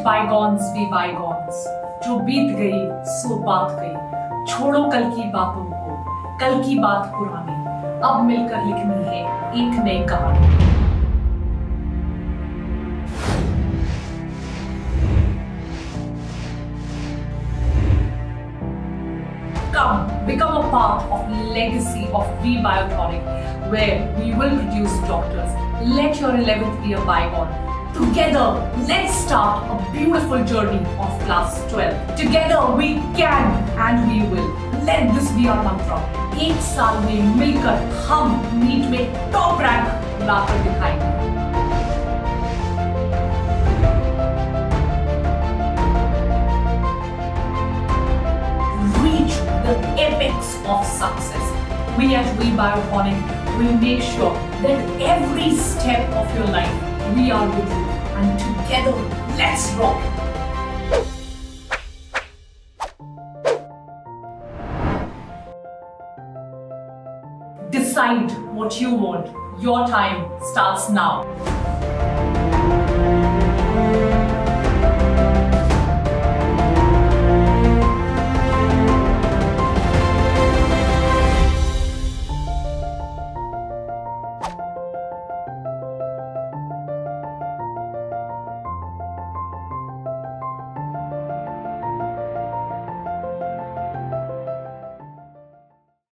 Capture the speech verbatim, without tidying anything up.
Bygones भी bygones, जो बीत गई सो बात गई, छोड़ो कल की बातों को, कल की बात पुरानी, अब मिलकर लिखनी है एक नई कहानी। Come, become a part of legacy of V Biotonic, where we will produce doctors. Let your eleventh year bygone. Together, let's start a beautiful journey of class twelve. Together we can and we will. Let this be our mantra. एक साल में मिलकर हम NEET में top rank लाकर दिखाएंगे। Reach the apex of success. We at V Biotonic will make sure that every step of your life we are with you, and together let's rock. Decide what you want. Your time starts now.